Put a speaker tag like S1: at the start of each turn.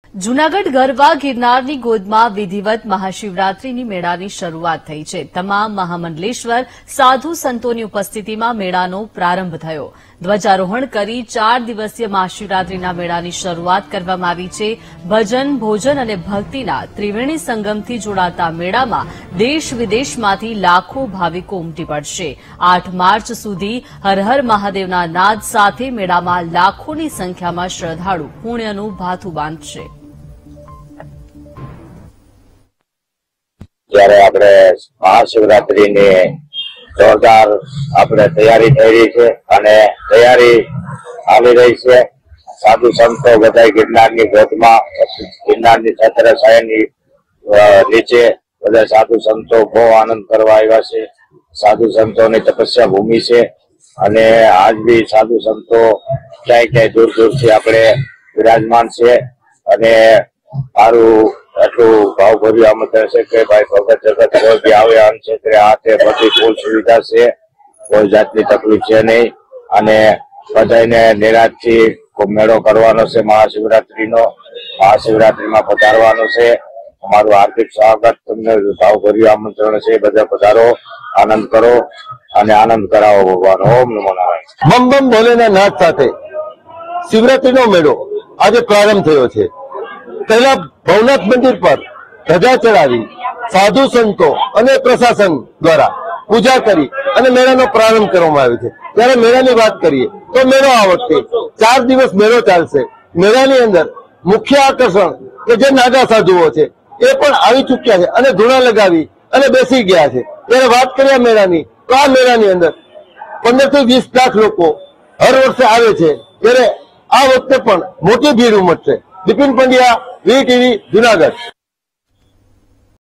S1: જૂનાગઢ ગરબા ગિરનારની ગોદમાં વિધિવત મહાશિવરાત્રીની મેળાની શરૂઆત થઈ છે। તમામ મહામંડલેશ્વર સાધુ સંતોની ઉપસ્થિતિમાં મેળાનો પ્રારંભ થયો। ધ્વજારોહણ કરી 4 દિવસીય મહાશિવરાત્રીના મેળાની શરૂઆત કરવામાં આવી છે। ભજન, ભોજન અને ભક્તિના ત્રિવેણી સંગમથી જોડાતા મેળામાં દેશ વિદેશમાંથી લાખો ભાવિકો ઉમટી પડશે। 8 માર્ચ સુધી હર હર મહાદેવના નાદ સાથે મેળામાં લાખોની સંખ્યામાં શ્રદ્ધાળુ પુણ્યનું ભાથું બાંધશે।
S2: ત્યારે આપણે મહાશિવરાત્રીની જોરદાર આપણે તૈયારી થઈ રહી છે અને તૈયારી આવી રહી છે। સાધુ સંતો બધા ગિરનારની ગોદમાં, ગિરનારની છત્રછાયાની નીચે બધા સાધુ સંતો બહુ આનંદ કરવા આવ્યા છે। સાધુ સંતોની તપસ્યા ભૂમિ છે અને આજ બી સાધુ સંતો ક્યાંય ક્યાંય દૂર દૂરથી આપણે વિરાજમાન છે અને સારું એટલું ભાવભર્યું આમંત્રણ છે કે ભાઈ ભગત જગત કોઈ બી આવે આમ ક્ષેત્રે આ તે બધી ફૂલ સુવિધા છે, કોઈ જાતની તકલીફ છે નહીં અને બધાને નિરાશથી મેળો કરવાનો છે। મહાશિવરાત્રીનો મહાશિવરાત્રીમાં પધારવાનો છે। અમારું હાર્દિક સ્વાગત, તમને ભાવભર્યું આમંત્રણ છે। બધા પધારો, આનંદ કરો અને આનંદ કરાવો ભગવાન। ઓમ નમો નારાયણ।
S3: બમ બમ ભોલેના નાદ સાથે શિવરાત્રીનો મેળો આજે પ્રારંભ થયો છે। પહેલા ભવનાથ મંદિર પર ધજા ચડાવી સાધુ સંતો અને પ્રશાસન દ્વારા પૂજા કરી અને મેળાનો પ્રારંભ કરવામાં આવ્યો છે। ત્યારે મેળાની વાત કરીએ તો મેળો આ વખતે 4 દિવસ મેળો ચાલશે। મેળાની અંદર મુખ્ય આકર્ષણ કે જે નાગા સાધુઓ છે એ પણ આવી ચૂક્યા છે અને ધૂણા લગાવી અને બેસી ગયા છે। ત્યારે વાત કરીએ મેળાની તો આ મેળાની અંદર 15 થી 20 લાખ લોકો હર વર્ષે આવે છે। ત્યારે આ વખતે પણ મોટી ભીડ ઉમટશે। બિપિન પંડ્યા, VTV, જૂનાગઢ।